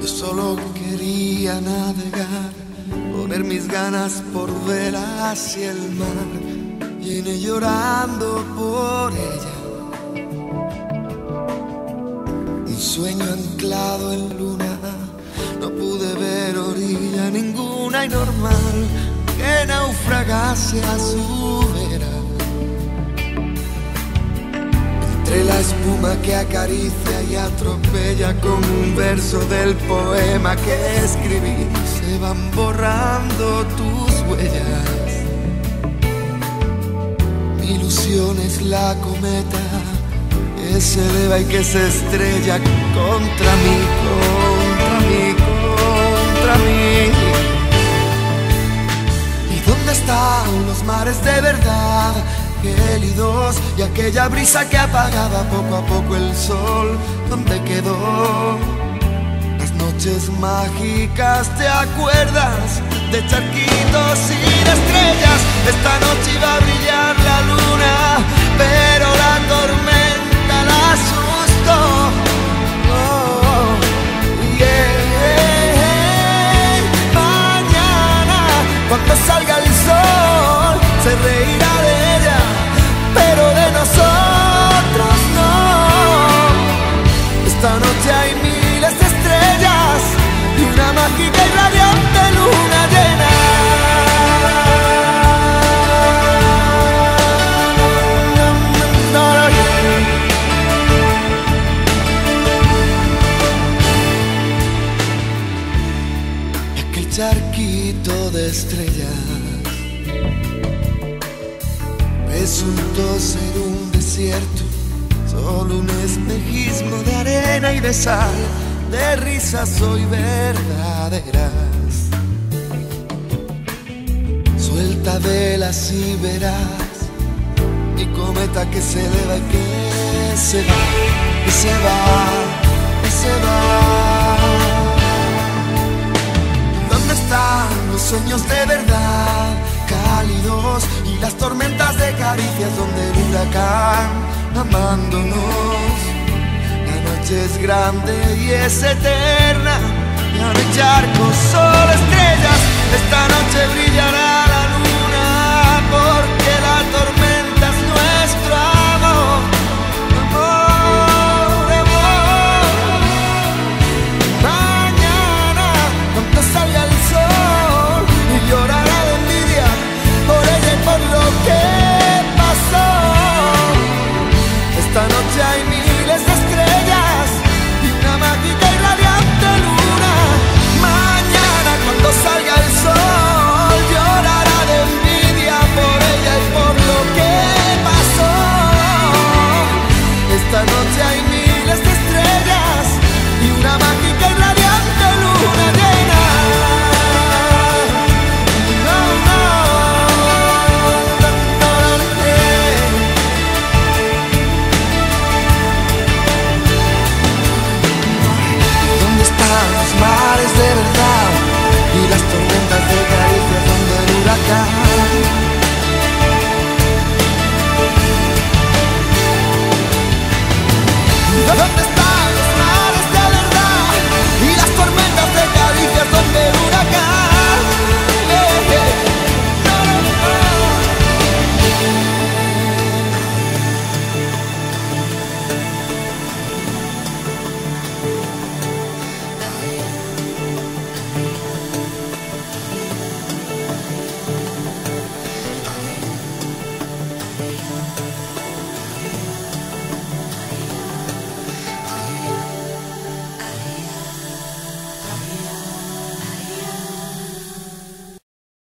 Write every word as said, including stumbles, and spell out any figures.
Yo solo quería navegar, poner mis ganas por ver hacia el mar. Vine llorando por ella, un sueño anclado en luna. No pude ver orilla ninguna y normal que naufragase a su vera. Entre la espuma que acaricia y atropella con un verso del poema que escribí, se van borrando tus huellas. Mi ilusión es la cometa que se eleva y que se estrella contra mí, contra mí, contra mí. ¿Y dónde están los mares de verdad, gélidos, y aquella brisa que apagaba poco a poco el sol? ¿Dónde quedó? Las noches mágicas, ¿te acuerdas? De charquitos y de estrellas. Esta noche iba a brillar la luna, pero la tormenta la asustó. Oh, yeah. Mañana, cuando salga el sol, se reirá de ella, pero de nosotros no. Esta noche hay miles de estrellas y una mágica y radiante luna llena. Y aquel charquito de estrellas resultó ser un desierto, solo un espejismo de arena y de sal, de risas hoy verdaderas. Suelta velas y verás mi cometa que se eleva y que se va, y se va, y se va. ¿Dónde están los sueños de verdad, cálidos, y las tormentas de caricias donde el huracán amándonos? La noche es grande y es eterna, ya no hay charcos, solo estrellas. Esta noche brillará